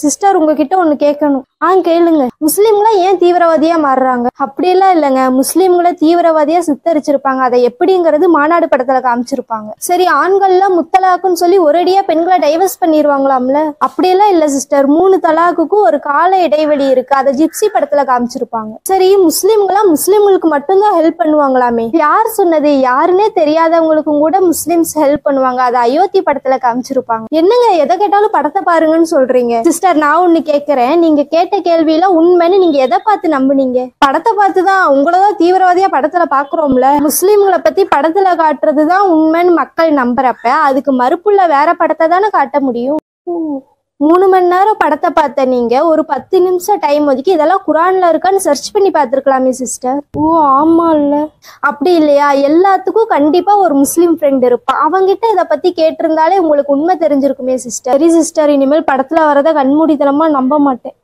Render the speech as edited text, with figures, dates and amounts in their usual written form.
Sister உங்ககிட்ட ஒண்ணு கேட்கணும். கேளுங்க. முஸ்லிம்களா ஏன் தீவிரவாதியா மாறுறாங்க? அப்படியெல்லாம் இல்லைங்க. முஸ்லிம்களை தீவிரவாதியா சித்தரிச்சிருப்பாங்க. அதை எப்படிங்கிறது மாநாடு படத்துல காமிச்சிருப்பாங்க. சரி, ஆண்கள்லாம் முத்தலாக்குன்னு சொல்லி ஒரேடியா பெண்களை டைவர்ஸ் பண்ணிடுவாங்களாம்ல? அப்படியெல்லாம் இல்ல சிஸ்டர். 3 தலாக்குக்கும் ஒரு கால இடைவெளி இருக்கு. அதை ஜிப்சி படத்துல காமிச்சிருப்பாங்க. சரி, முஸ்லிம்களுக்கு மட்டும்தான் ஹெல்ப் பண்ணுவாங்களாமே? யார் சொன்னது? யாருன்னே தெரியாதவங்களுக்கும் கூட முஸ்லிம்ஸ் ஹெல்ப் பண்ணுவாங்க. அதை அயோத்தி படத்துல காமிச்சிருப்பாங்க. என்னங்க எதை கேட்டாலும் படத்தை பாருங்கன்னு சொல்றீங்க? சிஸ்டர், நான் ஒண்ணு கேட்கிறேன். நீங்க கேட்ட கேள்வியில உண்மைன்னு நீங்க எதை பார்த்து நம்புனீங்க? படத்தை பார்த்துதான். உங்களதான் தீவிரவாதியா படத்துல பாக்குறோம்ல. முஸ்லிம்களை பத்தி படத்துல காட்டுறதுதான் உண்மைன்னு மக்கள் நம்புறப்ப அதுக்கு மறுப்புள்ள வேற படத்தை தானே காட்ட முடியும். 3 மணி நேரம் படத்தை பார்த்த நீங்க ஒரு 10 நிமிஷம் டைம் ஒதுக்கி இதெல்லாம் குரான்ல இருக்கான்னு சர்ச் பண்ணி பார்த்துருக்கலாமே சிஸ்டர். ஆமா இல்ல? அப்படி இல்லையா? எல்லாத்துக்கும் கண்டிப்பா ஒரு முஸ்லீம் ஃப்ரெண்ட் இருப்பான். அவங்கிட்ட இதை பத்தி கேட்டிருந்தாலே உங்களுக்கு உண்மை தெரிஞ்சிருக்குமே சிஸ்டர். சரி சிஸ்டர், இனிமேல் படத்துல வரத கண்மூடித்தனமா நம்ப மாட்டேன்.